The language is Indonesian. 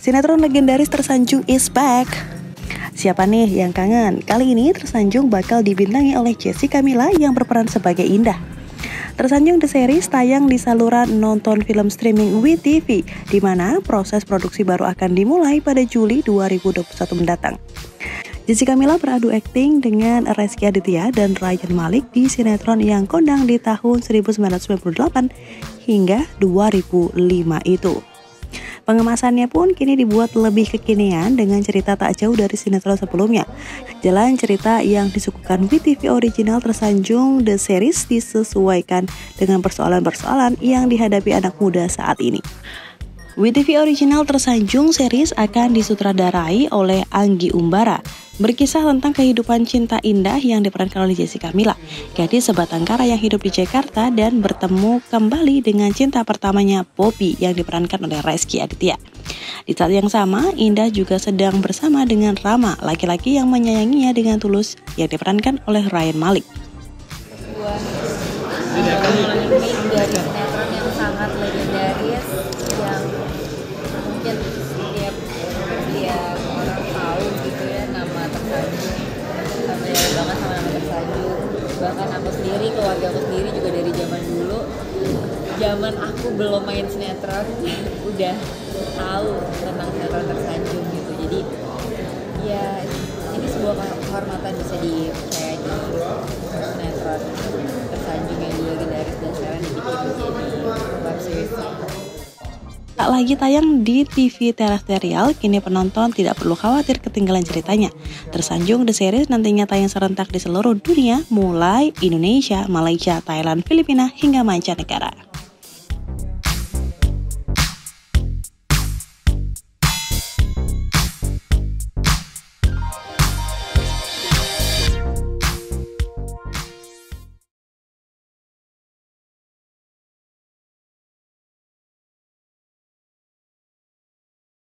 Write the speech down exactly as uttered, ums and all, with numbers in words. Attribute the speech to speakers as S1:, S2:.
S1: Sinetron legendaris Tersanjung is back. Siapa nih yang kangen? Kali ini Tersanjung bakal dibintangi oleh Jessica Mila yang berperan sebagai Indah. Tersanjung The Series tayang di saluran nonton film streaming W T V, di mana proses produksi baru akan dimulai pada Juli dua ribu dua puluh satu mendatang. Jessica Mila beradu akting dengan Rezky Aditya dan Ryan Malik di sinetron yang kondang di tahun seribu sembilan ratus sembilan puluh delapan hingga dua ribu lima itu. Pengemasannya pun kini dibuat lebih kekinian dengan cerita tak jauh dari sinetron sebelumnya. Jalan cerita yang disuguhkan W T V original Tersanjung The Series disesuaikan dengan persoalan-persoalan yang dihadapi anak muda saat ini. W T V original Tersanjung Series akan disutradarai oleh Anggi Umbara, berkisah tentang kehidupan cinta indah yang diperankan oleh Jessica Mila, gadis sebatang kara yang hidup di Jakarta dan bertemu kembali dengan cinta pertamanya Bobby yang diperankan oleh Rezky Aditya. Di saat yang sama, Indah juga sedang bersama dengan Rama, laki-laki yang menyayanginya dengan tulus yang diperankan oleh Ryan Malik.
S2: Sebuah remake dari sinetron yang sangat legendaris yang mungkin setiap setiap orang tahu gitu ya nama Tersanjung, familiar banget sama nama Tersanjung. Bahkan aku sendiri, keluarga aku sendiri juga dari zaman dulu, zaman aku belum main sinetron udah tahu tentang sinetron Tersanjung gitu. Jadi ya ini sebuah kehormatan bisa dipercaya di sinetron Tersanjung yang dulu legendaris dan sekarang dibikin menjadi web series.
S1: Tak lagi tayang di T V terestrial, kini penonton tidak perlu khawatir ketinggalan ceritanya. Tersanjung The Series nantinya tayang serentak di seluruh dunia, mulai Indonesia, Malaysia, Thailand, Filipina, hingga mancanegara.